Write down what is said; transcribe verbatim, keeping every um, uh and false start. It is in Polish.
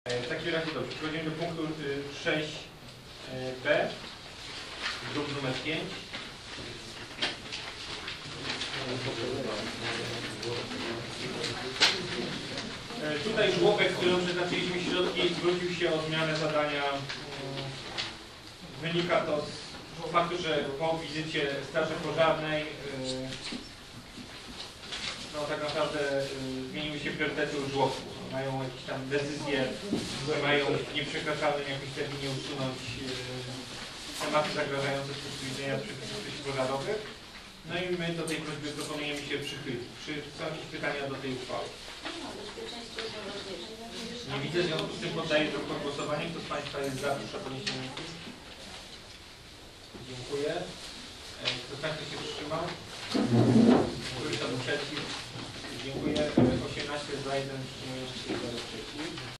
W takim razie dobrze, przechodzimy do punktu sześć b, druk numer pięć. Tutaj żłobek, którym przeznaczyliśmy środki, zwrócił się o zmianę zadania. Wynika to z faktu, że po wizycie straży pożarnej no tak naprawdę zmieniły się priorytety u żłobku. Mają jakieś tam decyzje, które mają w nieprzekraczalnym jakimś terminie usunąć tematy zagrażające z punktu widzenia przepisów przeciwpożarowych. No i my do tej prośby proponujemy się przychylić. Czy są jakieś pytania do tej uchwały? Nie widzę, w związku z tym poddaję do głosowania. Kto z Państwa jest za, proszę o podniesienie ręki. Dziękuję. Kto z Państwa się wstrzymał? Który to był przeciw? Dziękuję. osiemnaście za, jeden wstrzymujący się, zero przeciw.